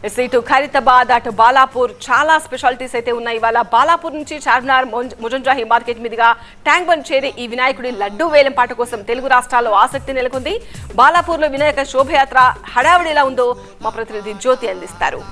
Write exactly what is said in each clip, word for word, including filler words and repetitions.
ఇటు ఖైరతాబాద్ అటు బాలాపూర్ చాలా స్పెషాలిటీస్ అయితే ఉన్నాయి. ఇవాళ బాలాపూర్ నుంచి చార్మినార్ ముజంజాహి మార్కెట్ మీదుగా ట్యాంక్ బండ్ చేరి ఈ వినాయకుడి లడ్డూ వేలంపాట కోసం తెలుగు రాష్ట్రాల్లో ఆసక్తి నెలకొంది. బాలాపూర్లో వినాయక శోభయాత్ర హడావిడి ఎలా ఉందో మా ప్రతినిధి జ్యోతి అందిస్తారు.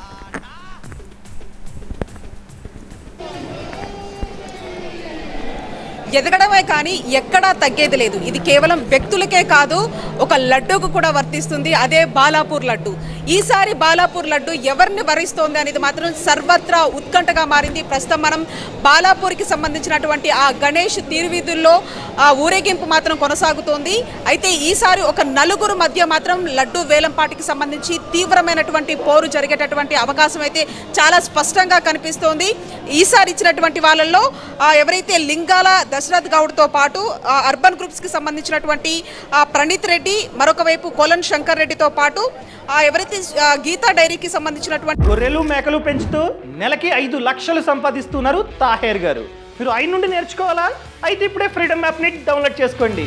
ఎదగడమే కానీ ఎక్కడా తగ్గేది లేదు. ఇది కేవలం వ్యక్తులకే కాదు, ఒక లడ్డూకు కూడా వర్తిస్తుంది. అదే బాలాపూర్ లడ్డు. ఈసారి బాలాపూర్ లడ్డు ఎవరిని వరిస్తోంది అనేది మాత్రం సర్వత్రా ఉత్కంఠగా మారింది. ప్రస్తుతం మనం బాలాపూర్కి సంబంధించినటువంటి ఆ గణేష్ తీరువీధుల్లో ఆ ఊరేగింపు మాత్రం కొనసాగుతోంది. అయితే ఈసారి ఒక నలుగురు మధ్య మాత్రం లడ్డు వేలంపాటికి సంబంధించి తీవ్రమైనటువంటి పోరు జరిగేటటువంటి అవకాశం అయితే చాలా స్పష్టంగా కనిపిస్తోంది. ఈసారి ఇచ్చినటువంటి వాళ్ళల్లో ఎవరైతే లింగాల దశరథ్ గౌడ్తో పాటు అర్బన్ గ్రూప్స్కి సంబంధించినటువంటి ప్రణీత్ రెడ్డి, మరొక వైపు కోలన్ శంకర్ రెడ్డితో పాటు ఎవరైతే గీతా డైరీకి సంబంధించినటువంటి గొర్రెలు మేకలు పెంచుతూ నెలకి ఐదు లక్షలు సంపాదిస్తున్నారు తాహేర్ గారు. మీరు ఆయన నుండి నేర్చుకోవాలా? అయితే ఇప్పుడే ఫ్రీడమ్ యాప్ని డౌన్లోడ్ చేసుకోండి.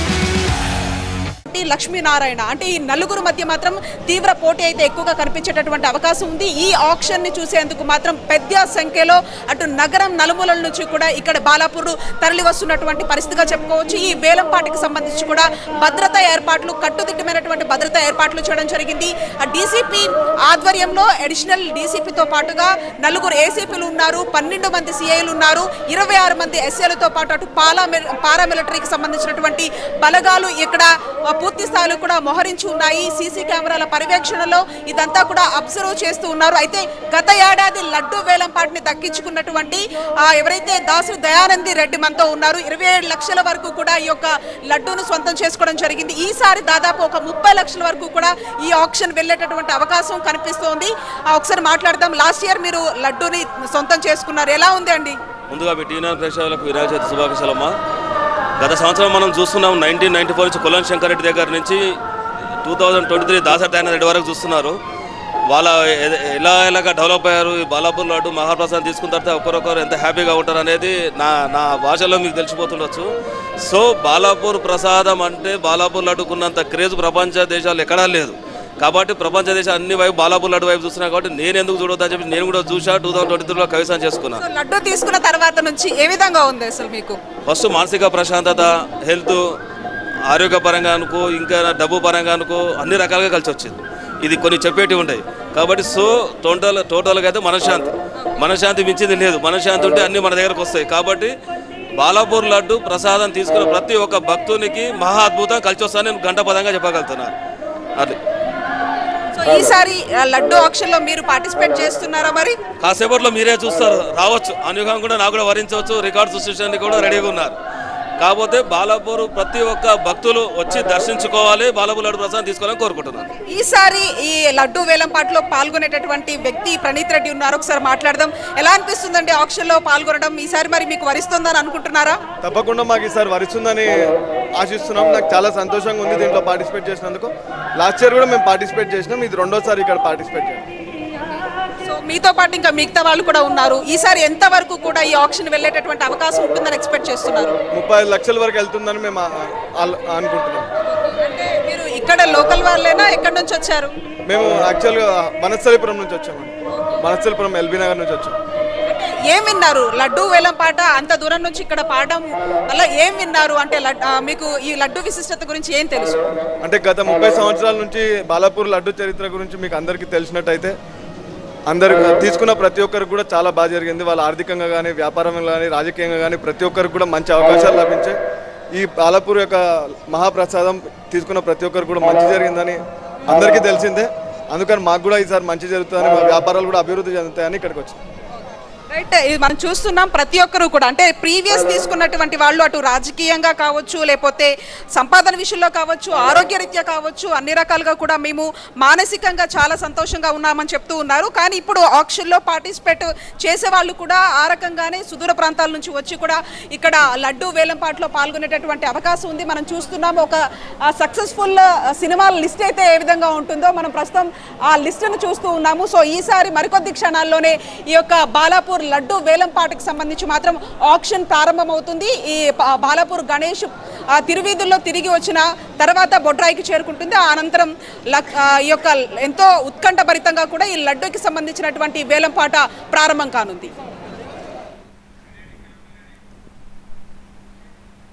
లక్ష్మీనారాయణ అంటే ఈ నలుగురు మధ్య మాత్రం తీవ్ర పోటీ అయితే ఎక్కువగా కనిపించేటటువంటి అవకాశం ఉంది. ఈ ఆక్షన్ ని చూసేందుకు మాత్రం పెద్ద సంఖ్యలో అటు నగరం నలుమూలల నుంచి కూడా ఇక్కడ బాలాపూర్ తరలి వస్తున్నటువంటి పరిస్థితిగా చెప్పుకోవచ్చు. ఈ వేలంపాటికి సంబంధించి కూడా భద్రతా ఏర్పాట్లు కట్టుదిట్టమైనటువంటి భద్రతా ఏర్పాట్లు చేయడం జరిగింది. ఆ డీసీపీ ఆధ్వర్యంలో అడిషనల్ డీసీపీతో పాటుగా నలుగురు ఏసీపీలు ఉన్నారు, పన్నెండు మంది సిఐలు ఉన్నారు, ఇరవై ఆరు మంది ఎస్ఏలతో పాటు అటు పాలా పారామిలిటరీకి సంబంధించినటువంటి బలగాలు ఇక్కడ పూర్తి స్థాయిలో కూడా మోహరించి ఉన్నాయి. సీసీ కెమెరాల పర్యవేక్షణలో ఇదంతా కూడా అబ్జర్వ్ చేస్తూ ఉన్నారు. అయితే గత ఏడాది లడ్డు వేలంపాటిని దక్కించుకున్నటువంటి ఎవరైతే దాసు దయానంది రెడ్డి మనతో ఉన్నారు, ఇరవై ఏడు లక్షల వరకు కూడా ఈ యొక్క లడ్డూను సొంతం చేసుకోవడం జరిగింది. ఈసారి దాదాపు ఒక ముప్పై లక్షల వరకు కూడా ఈ ఆక్షన్ వెళ్ళేటటువంటి అవకాశం కనిపిస్తోంది. ఒకసారి మాట్లాడదాం. లాస్ట్ ఇయర్ మీరు లడ్డూని సొంతం చేసుకున్నారు, ఎలా ఉంది అండి? ముందుగా మీ టీనా ప్రేక్షకులకు వినాయక చవితి శుభాకాంక్షలమ్మా. గత సంవత్సరం మనం చూస్తున్నాం, నైన్టీన్ నైన్టీ ఫోర్ నుంచి కొలన్ శంకర్ రెడ్డి దగ్గర నుంచి టూ థౌజండ్ ట్వంటీ త్రీ దాసర్ దయానంద రెడ్డి వరకు చూస్తున్నారు. వాళ్ళ ఎలా ఎలాగా డెవలప్ అయ్యారు. ఈ బాలాపూర్ లడ్డు మహాప్రసాదం తీసుకున్న తర్వాత ఒకరొకరు ఎంత హ్యాపీగా ఉంటారు అనేది నా నా భాషలో మీకు తెలిసిపోతుండొచ్చు. సో బాలాపూర్ ప్రసాదం అంటే బాలాపూర్ లడ్డుకున్నంత క్రేజ్ ప్రపంచ దేశాలు ఎక్కడా లేదు. కాబట్టి ప్రపంచ దేశాలు అన్ని వైపు బాలాపూర్ లడ్డు వైపు చూస్తున్నాయి. కాబట్టి నేను ఎందుకు చూడొద్దని చెప్పి నేను కూడా చూసా. టూ థౌసండ్ ట్వంటీ త్రీలో కవిసం చేసుకున్నాను. లడ్డు తీసుకున్న తర్వాత నుంచి ఏ విధంగా ఉంది అసలు మీకు? ఫస్ట్ మానసిక ప్రశాంతత, హెల్త్, ఆరోగ్యపరంగా అనుకో, ఇంకా డబ్బు పరంగా అనుకో, అన్ని రకాలుగా కలిసి వచ్చింది. ఇది కొన్ని చెప్పేటివి ఉంటాయి. కాబట్టి సో టోటల్ టోటల్గా అయితే మనశ్శాంతి మనశ్శాంతి మించింది లేదు. మనశ్శాంతి ఉంటే అన్నీ మన దగ్గరకు వస్తాయి. కాబట్టి బాలాపూర్ లడ్డు ప్రసాదం తీసుకున్న ప్రతి ఒక్క భక్తునికి మహా అద్భుతం కలిసి వస్తానని నేను గంటపదంగా చెప్పగలుగుతున్నాను. అది ఈసారి లడ్డు ఆక్షన్ లో మీరు పార్టిసిపేట్ చేస్తున్నారా? మరి కాసేపట్లో మీరే చూస్తారు, రావచ్చు. అనుభవం కూడా నాకు కూడా వరించవచ్చు. రికార్డ్ సృష్టించడానికి కూడా రెడీగా ఉన్నారు. కాకపోతే బాలాపూర్ ప్రతి ఒక్క భక్తులు వచ్చి దర్శించుకోవాలి, బాలాపూర్ లడ్డు ప్రసాదం తీసుకోవాలని కోరుకుంటున్నాను. ఈసారి ఈ లడ్డు వేలంపాట్లో పాల్గొనేటటువంటి వ్యక్తి ప్రణీత్ రెడ్డి ఉన్నారు, ఒకసారి మాట్లాడదాం. ఎలా అనిపిస్తుందండి ఆక్షన్ లో పాల్గొనడం? ఈసారి మరి మీకు వరిస్తుందని అనుకుంటున్నారా? తప్పకుండా మాకు ఈసారి వరిస్తుందని ఆశిస్తున్నాం. నాకు చాలా సంతోషంగా ఉంది దీంట్లో పార్టిసిపేట్ చేసినందుకు. లాస్ట్ ఇయర్ కూడా మేము పార్టిసిపేట్ చేసినాం, ఇది రెండోసారి ఇక్కడ పార్టిసిపేట్ చేయాలి. సో మీతో పాటు ఇంకా మిగతా వాళ్ళు కూడా ఉన్నారు. ఈసారి ఎంత వరకు కూడా ఈ ఆక్షన్ వెళ్ళేటటువంటి అవకాశం ఉంటుందని ఎక్స్పెక్ట్ చేస్తున్నారు? ముప్పై ఐదు లక్షల వరకు వెళ్తుందని మేము అనుకుంటున్నాం. అంటే మీరు ఇక్కడ లోకల్ వాళ్ళేనా, ఎక్కడి నుంచి వచ్చారు? మేము యాక్చువల్గా వనస్థలిపురం నుంచి వచ్చాము. వనస్థలిపురం ఎల్బీ నగర్ నుంచి వచ్చాము. ఏం విన్నారు? లడ్డు వేలంపాట అంత దూరం నుంచి ఇక్కడ పాడడం వల్ల ఏం విన్నారు? అంటే మీకు ఈ లడ్డు విశిష్టత గురించి ఏం తెలుసు? అంటే గత ముప్పై సంవత్సరాల నుంచి బాలాపూర్ లడ్డు చరిత్ర గురించి మీకు అందరికీ తెలిసినట్టయితే అందరు తీసుకున్న ప్రతి ఒక్కరికి కూడా చాలా బాగా జరిగింది. వాళ్ళ ఆర్థికంగా కానీ, వ్యాపారంగా కానీ, రాజకీయంగా కానీ ప్రతి ఒక్కరికి కూడా మంచి అవకాశాలు లభించాయి. ఈ బాలాపూర్ యొక్క మహాప్రసాదం తీసుకున్న ప్రతి ఒక్కరికి కూడా మంచి జరిగిందని అందరికీ తెలిసిందే. అందుకని మాకు కూడా ఈసారి మంచి జరుగుతుందని, మా వ్యాపారాలు కూడా అభివృద్ధి చెందుతాయని ఇక్కడికి వచ్చాం. రైట్, ఇది మనం చూస్తున్నాం. ప్రతి ఒక్కరు కూడా అంటే ప్రీవియస్ తీసుకున్నటువంటి వాళ్ళు అటు రాజకీయంగా కావచ్చు, లేకపోతే సంపాదన విషయంలో కావచ్చు, ఆరోగ్యరీత్యా కావచ్చు, అన్ని రకాలుగా కూడా మేము మానసికంగా చాలా సంతోషంగా ఉన్నామని చెప్తూ ఉన్నారు. కానీ ఇప్పుడు ఆక్షన్లో పార్టిసిపేట్ చేసే వాళ్ళు కూడా ఆ రకంగానే సుదూర ప్రాంతాల నుంచి వచ్చి కూడా ఇక్కడ లడ్డు వేలంపాట్లో పాల్గొనేటటువంటి అవకాశం ఉంది. మనం చూస్తున్నాము ఒక సక్సెస్ఫుల్ సినిమాల లిస్ట్ అయితే ఏ విధంగా ఉంటుందో మనం ప్రస్తుతం ఆ లిస్టును చూస్తూ ఉన్నాము. సో ఈసారి మరికొద్ది క్షణాల్లోనే ఈ యొక్క బాలాపూర్ లడ్డు వేలంపాటకు సంబంధించి మాత్రం ఆక్షన్ ప్రారంభమవుతుంది. ఈ బాలాపూర్ గణేష్ ఆ తిరువీధుల్లో తిరిగి వచ్చిన తర్వాత బొడ్రాయికి చేరుకుంటుంది. ఆ అనంతరం ఈ యొక్క ఎంతో ఉత్కంఠభరితంగా కూడా ఈ లడ్డూకి సంబంధించినటువంటి వేలంపాట ప్రారంభం కానుంది.